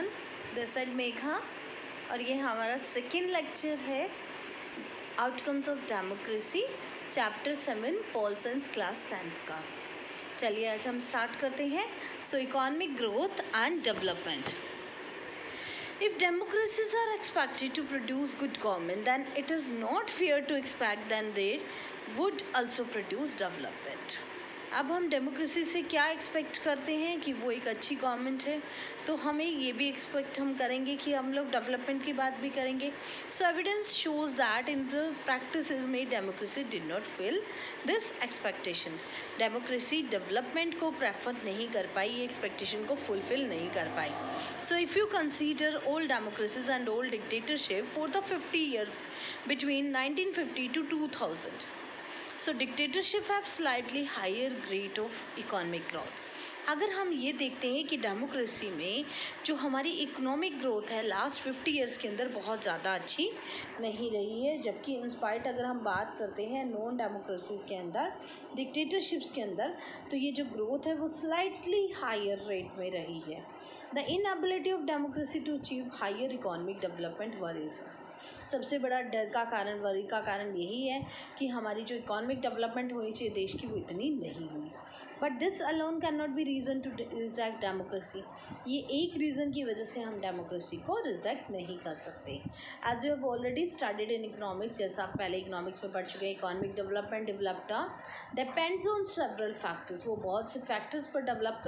Everyone, this side Megha और ये हमारा सेकेंड लेक्चर है outcomes of democracy chapter 7 pol science class 10th का। चलिए आज हम स्टार्ट करते हैं। So economic growth and development. If democracies are expected to produce good government, then it is not fair to expect that they would also produce development. अब हम democracy से क्या एक्सपेक्ट करते हैं कि वो एक अच्छी गवर्नमेंट है, तो हमें ये भी एक्सपेक्ट हम करेंगे कि हम लोग डेवलपमेंट की बात भी करेंगे। So evidence shows that in the practices में democracy did not fill this expectation. Democracy development को प्रेफर नहीं कर पाई, ये एक्सपेक्टेशन को फुलफिल नहीं कर पाई। So if you consider old democracies and old dictatorship for the 50 years between 1950 to 2000, so dictatorship have slightly higher rate of economic growth. अगर हम ये देखते हैं कि डेमोक्रेसी में जो हमारी इकोनॉमिक ग्रोथ है लास्ट 50 years के अंदर बहुत ज़्यादा अच्छी नहीं रही है, जबकि इंस्पाइट अगर हम बात करते हैं नॉन डेमोक्रेसीज के अंदर, डिक्टेटरशिप्स के अंदर, तो ये जो ग्रोथ है वो स्लाइटली हायर रेट में रही है। The inability of democracy to achieve higher economic development worries us. सबसे बड़ा डर का कारण, वरी का कारण यही है कि हमारी जो इकोनॉमिक डेवलपमेंट होनी चाहिए देश की वो इतनी नहीं हुई। But this alone can not be reason to reject democracy. ये एक रीज़न की वजह से हम डेमोक्रेसी को रिजेक्ट नहीं कर सकते। As you have already studied in economics, जैसा आप पहले इकोनॉमिक्स में पढ़ चुके हैं, economic development depends on several factors. वो बहुत से फैक्टर्स पर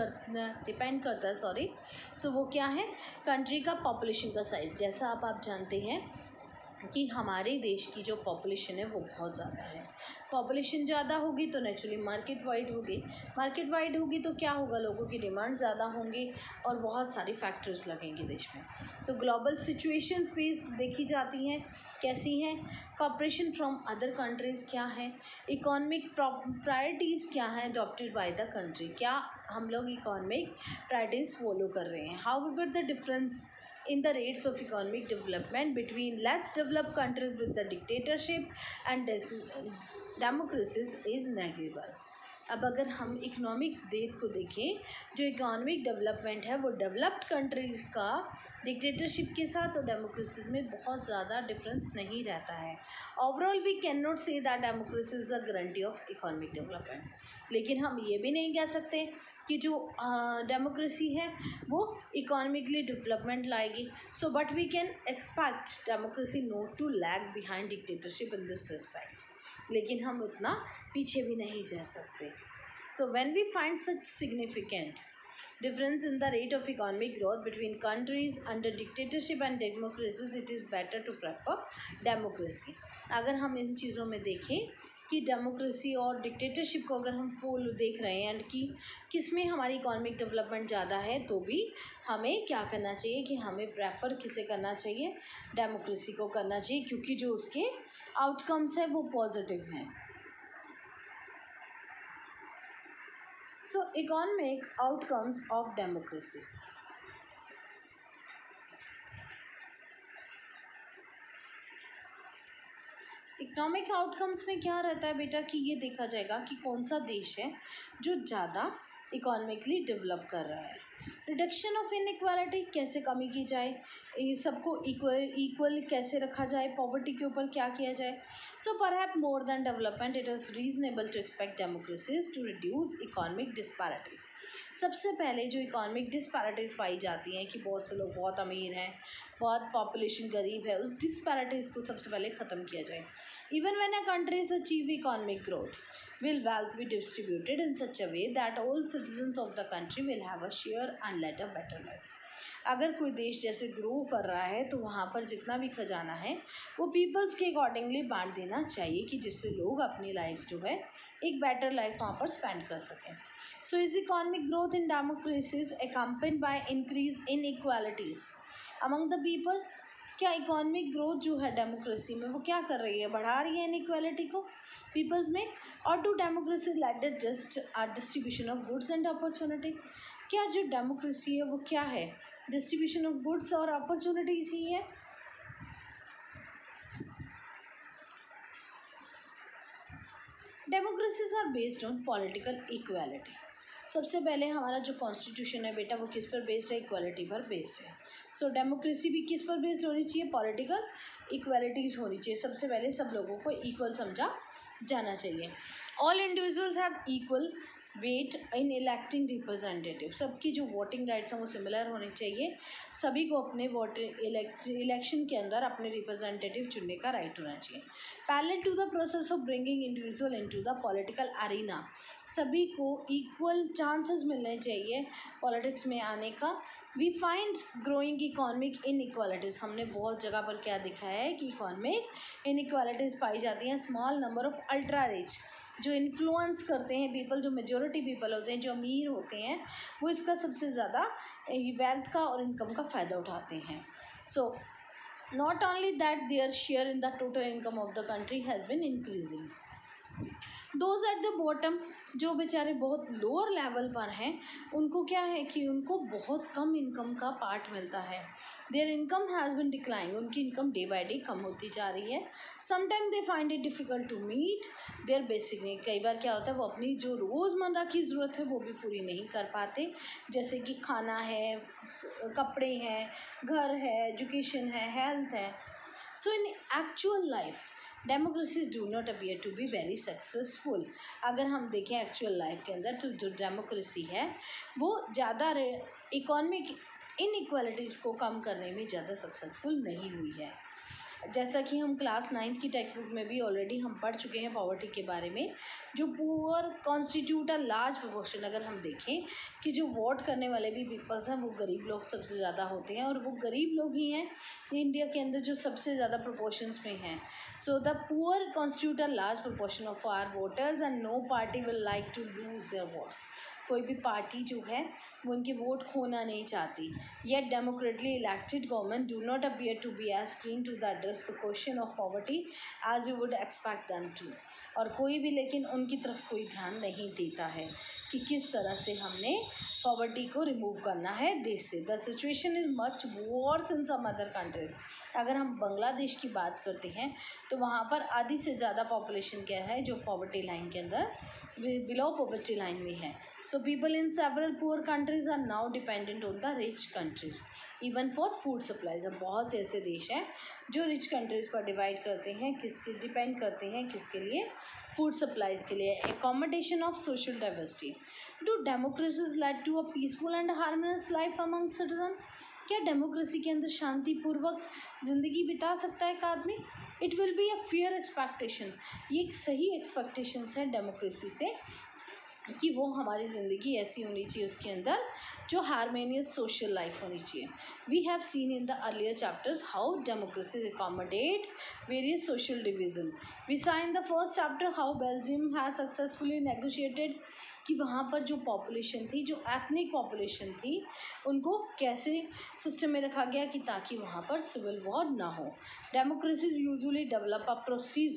डिपेंड करता है। सो वो क्या है? कंट्री का पॉपुलेशन का साइज़। जैसा आप जानते हैं कि हमारे देश की जो पॉपुलेशन है वो बहुत ज़्यादा है। पॉपुलेशन ज़्यादा होगी तो नेचुरली मार्केट वाइड होगी, मार्केट वाइड होगी तो क्या होगा, लोगों की डिमांड ज़्यादा होंगी और बहुत सारी फैक्टर्स लगेंगे देश में। तो ग्लोबल सिचुएशंस भी देखी जाती हैं, कैसी हैं, कॉपरेशन फ्रॉम अदर कंट्रीज़ क्या है, इकोनॉमिक प्रायोरिटीज़ क्या हैं अडॉप्टेड बाय द कंट्री, क्या हम लोग इकोनॉमिक प्रायोरिटीज़ फॉलो कर रहे हैं। However the difference in the rates of economic development between less developed countries with the dictatorship and democracies is negligible. अब अगर हम इकोनॉमिक्स डेट को देखें, जो इकोनॉमिक डेवलपमेंट है वो डेवलप्ड कंट्रीज़ का डिक्टेटरशिप के साथ और डेमोक्रेसी में बहुत ज़्यादा डिफरेंस नहीं रहता है। Overall we can not say that democracy is a guarantee of economic development. लेकिन हम ये भी नहीं कह सकते कि जो डेमोक्रेसी है वो इकोनॉमिकली डेवलपमेंट लाएगी। So but we can expect democracy not to lag behind dictatorship in this respect. लेकिन हम उतना पीछे भी नहीं जा सकते। So when we find such significant difference in the rate of economic growth between countries under dictatorship and democracies, it is better to prefer democracy. अगर हम इन चीज़ों में देखें कि डेमोक्रेसी और डिक्टेटरशिप को अगर हम फुल देख रहे हैं एंड कि किस में हमारी इकोनॉमिक डेवलपमेंट ज़्यादा है, तो भी हमें क्या करना चाहिए कि हमें प्रेफर किसे करना चाहिए, डेमोक्रेसी को करना चाहिए, क्योंकि जो उसके आउटकम्स हैं वो पॉजिटिव हैं। So economic outcomes of democracy. Economic outcomes में क्या रहता है बेटा कि ये देखा जाएगा कि कौन सा देश है जो ज़्यादा इकोनॉमिकली डेवलप कर रहा है। रिडक्शन ऑफ इनइक्वालिटी, कैसे कमी की जाए, सबको इक्वल कैसे रखा जाए, पॉवर्टी के ऊपर क्या किया जाए। So perhaps more than development it is reasonable to expect democracies to reduce economic disparity. सबसे पहले जो इकोनॉमिक डिस्पैरिटीज़ पाई जाती हैं कि बहुत से लोग बहुत अमीर हैं, बहुत पॉपुलेशन गरीब है, उस डिस्पैरिटीज़ को सबसे पहले ख़त्म किया जाए। Even when a countries achieve economic growth, will wealth be distributed in such a way that all citizens of the country will have a share and lead a better life. अगर कोई देश जैसे ग्रो कर रहा है तो वहाँ पर जितना भी खजाना है वो पीपल्स के अकॉर्डिंगली बांट देना चाहिए कि जिससे लोग अपनी लाइफ जो है एक बेटर लाइफ वहाँ पर स्पेंड कर सकें। So is economic growth in democracies accompanied by increase in equalities among the people. क्या इकोनॉमिक ग्रोथ जो है डेमोक्रेसी में वो क्या कर रही है, बढ़ा रही है इनइक्वालिटी को पीपल्स में, और to democracy led just a distribution of goods and opportunity. क्या जो डेमोक्रेसी है वो क्या है, डिस्ट्रीब्यूशन ऑफ गुड्स और अपॉर्चुनिटीज़ ही है। Democracies are based on political equality. सबसे पहले हमारा जो कॉन्स्टिट्यूशन है बेटा वो किस पर बेस्ड है, इक्वालिटी पर बेस्ड है। सो डेमोक्रेसी भी किस पर बेस्ड होनी चाहिए, पॉलिटिकल इक्वालिटीज़ होनी चाहिए। सबसे पहले सब लोगों को इक्वल समझा जाना चाहिए। All individuals have equal weight in electing representative, सबकी जो वोटिंग राइट्स हैं वो सिमिलर होने चाहिए। सभी को अपने इलेक्शन के अंदर अपने रिप्रेजेंटेटिव चुनने का राइट होना चाहिए। Parallel to the process of bringing individual into the political arena, सभी को इक्वल चांसेस मिलने चाहिए पॉलिटिक्स में आने का। We find growing economic inequalities, हमने बहुत जगह पर क्या देखा है कि इकोनॉमिक इनइक्वालिटीज़ पाई जाती हैं। Small number of ultra rich, जो इन्फ्लुएंस करते हैं पीपल, जो मेजॉरिटी पीपल होते हैं, जो अमीर होते हैं, वो इसका सबसे ज़्यादा वेल्थ का और इनकम का फ़ायदा उठाते हैं। So not only that their share in the total income of the country has been increasing. Those at the bottom, जो बेचारे बहुत लोअर लेवल पर हैं, उनको क्या है कि उनको बहुत कम इनकम का पार्ट मिलता है। Their income has been declining, उनकी इनकम डे बाई डे कम होती जा रही है। Sometime they find it difficult to meet their basic need, कई बार क्या होता है वो अपनी जो रोज़मर्रा की ज़रूरत है वो भी पूरी नहीं कर पाते, जैसे कि खाना है, कपड़े हैं, घर है, एजुकेशन है, हेल्थ है। So in actual life democracies do not appear to be very successful. अगर हम देखें एक्चुअल लाइफ के अंदर तो जो डेमोक्रेसी है वो ज़्यादा इकोनॉमिक इनइक्वालिटीज़ को कम करने में ज़्यादा सक्सेसफुल नहीं हुई है। जैसा कि हम क्लास 9th की टेक्स्ट बुक में भी ऑलरेडी हम पढ़ चुके हैं पॉवर्टी के बारे में। जो poor constitute a large proportion, अगर हम देखें कि जो वोट करने वाले भी पीपल्स हैं वो गरीब लोग सबसे ज़्यादा होते हैं, और वो गरीब लोग ही हैं इंडिया के अंदर जो सबसे ज़्यादा प्रोपोर्शंस में हैं। So the poor constitute a large proportion of our voters and no party will like to lose their vote, कोई भी पार्टी जो है वो उनके वोट खोना नहीं चाहती। Yet democratically elected government do not appear to be as keen to the address the question of poverty as you would expect them to, और कोई भी लेकिन उनकी तरफ कोई ध्यान नहीं देता है कि किस तरह से हमने पॉवर्टी को रिमूव करना है देश से। The situation is much worse in some other countries. अगर हम बांग्लादेश की बात करते हैं तो वहाँ पर आधी से ज़्यादा पॉपुलेशन क्या है जो पॉवर्टी लाइन के अंदर, बिलो पॉवर्टी लाइन में है। So people in several poor countries are now dependent on the rich countries even for food supplies। अब बहुत से ऐसे देश हैं जो रिच कंट्रीज़ पर डिवाइड करते हैं, किसके डिपेंड करते हैं, किसके लिए, फूड सप्लाईज़ के लिए। Accommodation of social diversity, do democracies led to a peaceful and harmonious life among citizen, क्या डेमोक्रेसी के अंदर शांतिपूर्वक ज़िंदगी बिता सकता है एक आदमी? It will be a fair expectation, ये एक सही एक्सपेक्टेशंस है डेमोक्रेसी से कि वो हमारी ज़िंदगी ऐसी होनी चाहिए उसके अंदर जो हारमोनियस सोशल लाइफ होनी चाहिए। We have seen in the earlier chapters how democracy accommodate various social division. We saw in the first chapter how Belgium has successfully negotiated, कि वहाँ पर जो पॉपुलेशन थी, जो एथनिक पॉपुलेशन थी, उनको कैसे सिस्टम में रखा गया कि ताकि वहाँ पर सिविल वॉर ना हो। Democracies usually develop a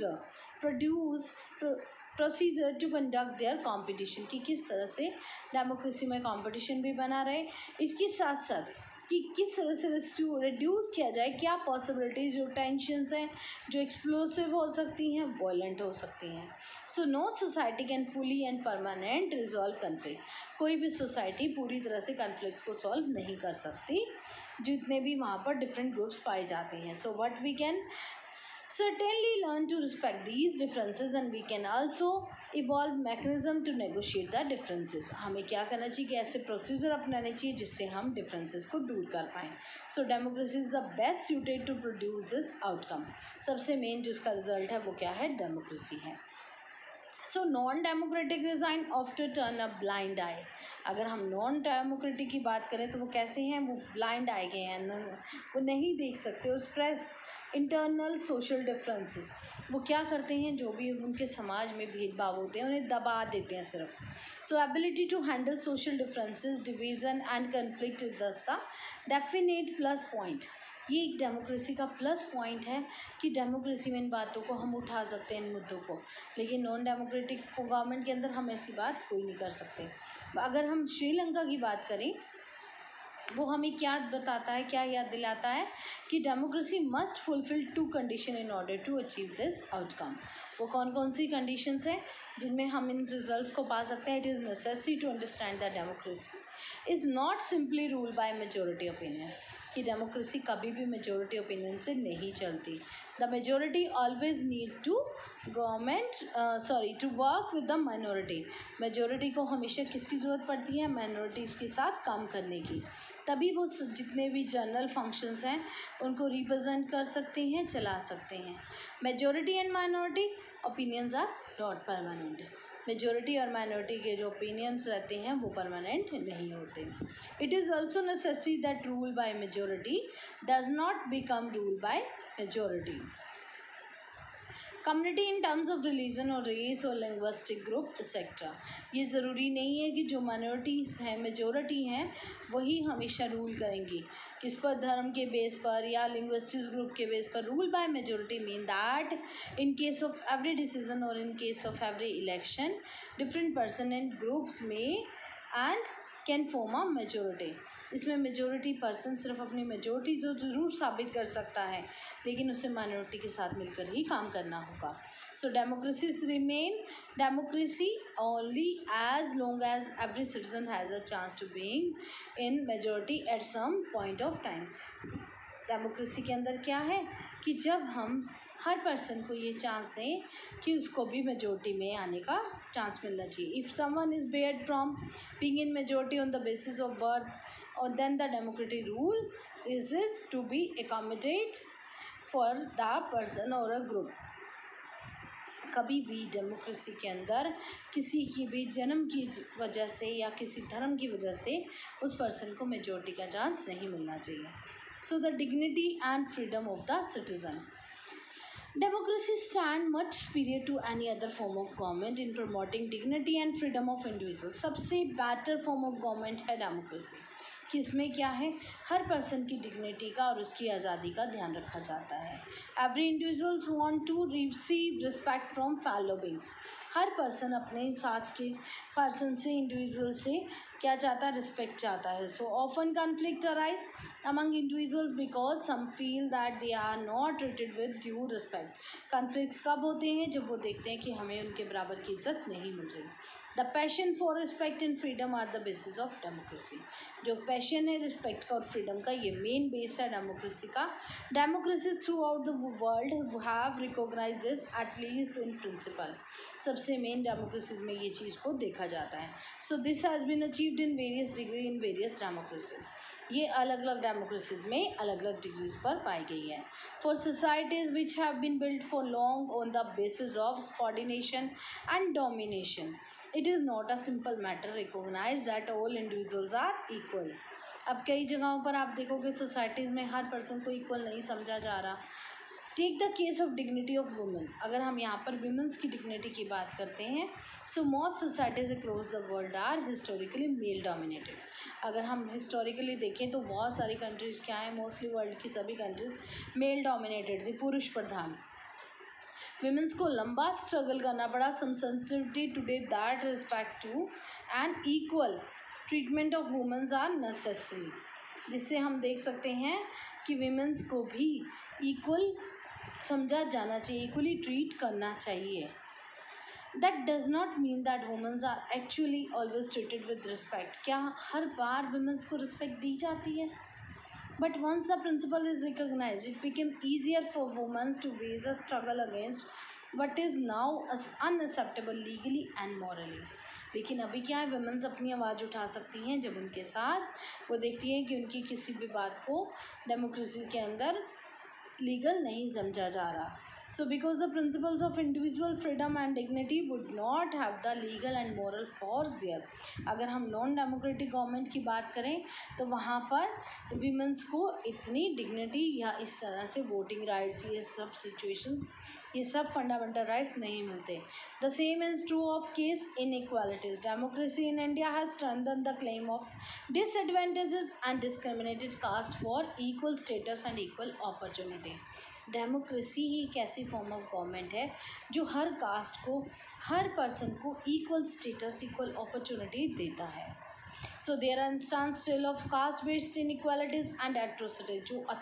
procedure to conduct their competition, कि किस तरह से डेमोक्रेसी में कंपटीशन भी बना रहे, इसके साथ साथ कि किस तरह से रिड्यूस किया जाए, क्या पॉसिबिलिटीज़, जो टेंशन्स हैं जो एक्सप्लोसिव हो सकती हैं, वॉयलेंट हो सकती हैं। So no society can fully and permanent resolve conflict, कोई भी सोसाइटी पूरी तरह से कन्फ्लिक्ट्स को सॉल्व नहीं कर सकती जितने भी वहाँ पर डिफरेंट ग्रुप्स पाए जाते हैं। So what we can certainly learn to respect these differences and we can also evolve mechanism to negotiate the differences। हमें क्या करना चाहिए कि ऐसे प्रोसीजर अपनाने चाहिए जिससे हम डिफरेंसेस को दूर कर पाएँ। So democracy is the best suited to produce this outcome, सबसे मेन जिसका रिजल्ट है वो क्या है, डेमोक्रेसी है। So non democratic regime after turn a blind eye, अगर हम नॉन डेमोक्रेटिक की बात करें तो वो कैसे हैं, वो ब्लाइंड आई के हैं, वो नहीं देख सकते। और स्प्रेस इंटरनल सोशल डिफरेंसेस, वो क्या करते हैं, जो भी उनके समाज में भेदभाव होते हैं उन्हें दबा देते हैं सिर्फ। So ability to handle social differences, division and conflict is thus a definite plus point, ये एक डेमोक्रेसी का प्लस पॉइंट है कि डेमोक्रेसी में इन बातों को हम उठा सकते हैं, इन मुद्दों को, लेकिन नॉन डेमोक्रेटिक गवर्नमेंट के अंदर हम ऐसी बात कोई नहीं कर सकते। अगर हम श्रीलंका की बात करें, वो हमें क्या बताता है, क्या याद दिलाता है कि democracy must fulfil 2 condition in order to achieve this outcome. वो कौन कौन सी कंडीशंस हैं जिनमें हम इन रिजल्ट्स को पा सकते हैं? It is necessary to understand the democracy is not simply rule by majority opinion, कि डेमोक्रेसी कभी भी मेजोरिटी ओपिनियन से नहीं चलती. The majority always need to to work with the minority. Majority को हमेशा किसकी ज़रूरत पड़ती है? माइनॉरिटीज़ के साथ काम करने की. तभी वो जितने भी जनरल फंक्शंस हैं उनको रिप्रेजेंट कर सकते हैं, चला सकते हैं. Majority and minority opinions are not permanent. Majority और माइनॉरिटी के जो ओपिनियंस रहते हैं वो परमानेंट नहीं होते. It is also necessary that rule by majority does not become rule by majority. Community in terms of religion और रेस और लिंग्विस्टिक ग्रुप एक्सेट्रा. ये ज़रूरी नहीं है कि जो माइनॉरिटीज़ हैं मेजोरिटी हैं वही हमेशा रूल करेंगी. किस पर? धर्म के बेस पर या लिंग्विस्टिक्स ग्रुप के बेस पर. Rule by majority mean that in case of every decision और in case of every election different person and groups may and can form a majority. इसमें मेजोरिटी पर्सन सिर्फ अपनी majority तो ज़रूर साबित कर सकता है, लेकिन उसे माइनॉरिटी के साथ मिलकर ही काम करना होगा. So democracy remain democracy only as long as every citizen has a chance to being in majority at some point of time. Democracy के अंदर क्या है कि जब हम हर पर्सन को ये चांस दें कि उसको भी मेजोरिटी में आने का चांस मिलना चाहिए. If someone is barred from being in majority on the basis of birth और then the democratic rule is to be accommodate for the person or a group. कभी भी डेमोक्रेसी के अंदर किसी की भी जन्म की वजह से या किसी धर्म की वजह से उस पर्सन को मेजोरिटी का चांस नहीं मिलना चाहिए. So the dignity and freedom of the citizen. Democracy stand much superior to any other form of government in promoting dignity and freedom of individuals. सबसे better form of government है democracy. कि इसमें क्या है? हर person की dignity का और उसकी आज़ादी का ध्यान रखा जाता है. Every individuals want to receive respect from fellow beings. हर पर्सन अपने साथ के पर्सन से, इंडिविजुअल से क्या चाहता है? रिस्पेक्ट चाहता है. So often conflict arise among individuals because some feel that they are not treated with due respect. Conflicts कब होते हैं? जब वो देखते हैं कि हमें उनके बराबर की इज्जत नहीं मिल रही. The passion for respect and freedom are the basis of democracy. जो पैशन है रिस्पेक्ट का और फ्रीडम का, ये मेन बेस है डेमोक्रेसी का. Democracies throughout the world have recognise this at least in principle. सबसे मेन डेमोक्रेसीज में ये चीज़ को देखा जाता है. So this has been achieved in various degree in various democracies. ये अलग अलग डेमोक्रेसीज में अलग अलग डिग्रीज पर पाई गई है. For societies which have been built for long on the basis of subordination and domination, it is not a simple matter recognise that all individuals are equal. अब कई जगहों पर आप देखोगे सोसाइटीज़ में हर पर्सन को इक्वल नहीं समझा जा रहा. Take the case of dignity of women. अगर हम यहाँ पर वुमेंस की डिग्निटी की बात करते हैं, so most societies across the world are historically male dominated. अगर हम हिस्टोरिकली देखें तो बहुत सारी कंट्रीज़ क्या हैं? मोस्टली वर्ल्ड की सभी कंट्रीज़ मेल डोमिनेटेड थी, पुरुष प्रधान. विमेंस को लंबा स्ट्रगल करना पड़ा. Some sensitivity today that respect to and equal treatment of womens are necessary. जिससे हम देख सकते हैं कि विमेंस को भी इक्वल समझा जाना चाहिए, इक्वली ट्रीट करना चाहिए. That does not mean that womens are actually always treated with respect. क्या हर बार वुमेन्स को रिस्पेक्ट दी जाती है? But once the principle is recognise it became easier for womens to raise a struggle against what is now unacceptable legally and morally. लेकिन अभी क्या है? वुमेन्स अपनी आवाज़ उठा सकती हैं जब उनके साथ वो देखती हैं कि उनकी किसी भी बात को डेमोक्रेसी के अंदर लीगल नहीं समझा जा रहा. So because the principles of individual freedom and dignity would not have the legal and moral force there. अगर हम नॉन डेमोक्रेटिक गवर्नमेंट की बात करें तो वहाँ पर वीमेंस को इतनी डिग्निटी या इस तरह से वोटिंग राइट्स, ये सब सिचुएशंस, ये सब फंडामेंटल राइट्स नहीं मिलते. The same is true of case in equalities. Democracy in India has strengthen the claim of disadvantages and discriminated caste for equal status and equal opportunity. Democracy ही एक ऐसी form of government है जो हर caste को, हर person को equal status, equal opportunity देता है. So there are instance still of caste based inequalities and atrocities,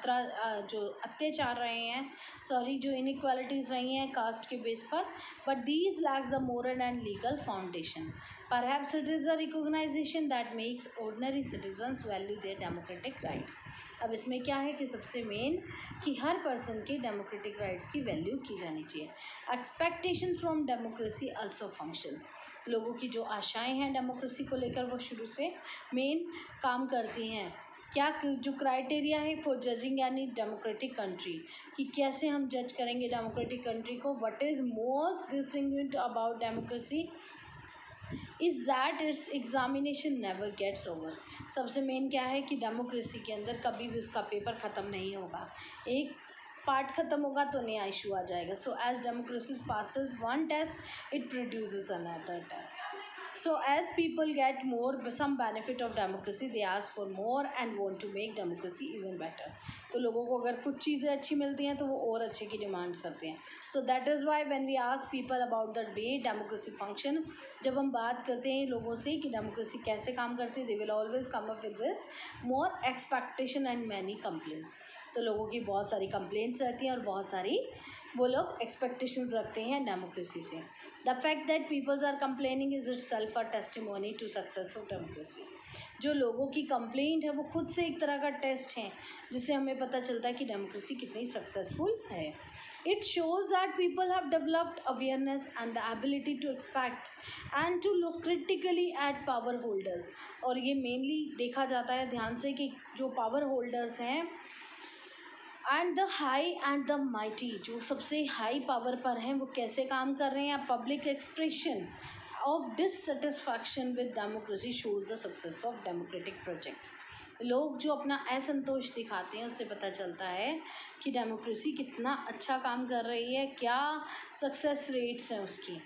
जो अत्याचार रहे हैं, जो इनइक्वालिटीज़ रही हैं कास्ट के बेस पर, but these lack the moral and legal foundation. Perhaps it is a recognition that makes ordinary citizens value their democratic right. अब इसमें क्या है कि सबसे मेन कि हर पर्सन के डेमोक्रेटिक राइट्स की वैल्यू की जानी चाहिए. Expectations from democracy also function. लोगों की जो आशाएं हैं डेमोक्रेसी को लेकर वो शुरू से मेन काम करती हैं. क्या जो क्राइटेरिया है फॉर जजिंग यानी डेमोक्रेटिक कंट्री, कि कैसे हम जज करेंगे डेमोक्रेटिक कंट्री को. What is most distinguished about democracy is that its examination never gets over. सबसे मेन क्या है कि डेमोक्रेसी के अंदर कभी भी उसका पेपर ख़त्म नहीं होगा. एक पार्ट ख़त्म होगा तो नया इशू आ जाएगा. So as democracy passes one test it produces another test. So as people get some benefit of democracy, they ask for more and want to make democracy even better. तो लोगों को अगर कुछ चीज़ें अच्छी मिलती हैं तो वो और अच्छे की डिमांड करते हैं. So that is why when we ask people about the way democracy function, जब हम बात करते हैं लोगों से कि डेमोक्रेसी कैसे काम करती है, they will always come up with more expectation and many complaints. तो लोगों की बहुत सारी कंप्लेंट्स रहती हैं और बहुत सारी वो लोग एक्सपेक्टेशंस रखते हैं डेमोक्रेसी से. The fact that peoples are complaining is itself a testimony to success of democracy. जो लोगों की कंप्लेंट है वो खुद से एक तरह का टेस्ट है जिससे हमें पता चलता है कि डेमोक्रेसी कितनी सक्सेसफुल है. It shows that people have developed awareness and the ability to expect and to look critically at power holders. और ये मेनली देखा जाता है ध्यान से कि जो पावर होल्डर्स हैं and the high and the mighty, जो सबसे हाई पावर पर हैं वो कैसे काम कर रहे हैं. Public expression of dissatisfaction with democracy shows the success of democratic project. लोग जो अपना असंतोष दिखाते हैं उससे पता चलता है कि डेमोक्रेसी कितना अच्छा काम कर रही है, क्या सक्सेस रेट्स हैं उसकी.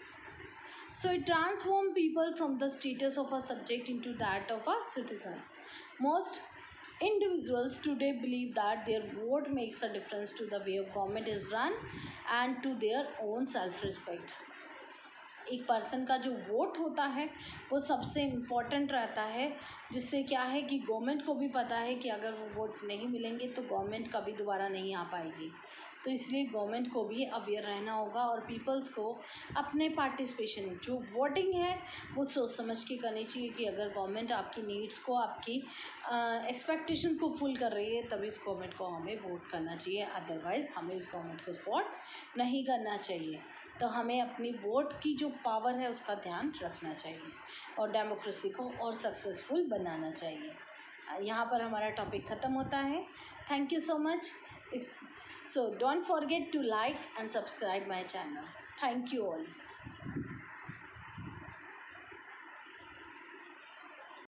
So it transform people from the status of a subject into that of a citizen. Most individuals today believe that their vote makes a difference to the way government is run and to their own self-respect. एक person का जो vote होता है वो सबसे important रहता है, जिससे क्या है कि गवर्नमेंट को भी पता है कि अगर वो वोट नहीं मिलेंगे तो गवर्नमेंट कभी दोबारा नहीं आ पाएगी. तो इसलिए गवर्नमेंट को भी अवेयर रहना होगा और पीपल्स को अपने पार्टिसिपेशन जो वोटिंग है वो सोच समझ के करनी चाहिए कि अगर गवर्नमेंट आपकी नीड्स को, आपकी एक्सपेक्टेशंस को फुल कर रही है तभी इस गवर्नमेंट को हमें वोट करना चाहिए. अदरवाइज़ हमें इस गवर्नमेंट को सपोर्ट नहीं करना चाहिए. तो हमें अपनी वोट की जो पावर है उसका ध्यान रखना चाहिए और डेमोक्रेसी को और सक्सेसफुल बनाना चाहिए. यहाँ पर हमारा टॉपिक ख़त्म होता है. Thank you so much. So don't forget to like and subscribe my channel. Thank you all.